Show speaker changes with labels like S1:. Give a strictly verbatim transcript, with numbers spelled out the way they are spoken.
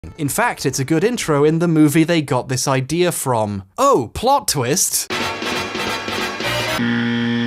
S1: In fact, it's a good intro in the movie they got this idea from. Oh, plot twist!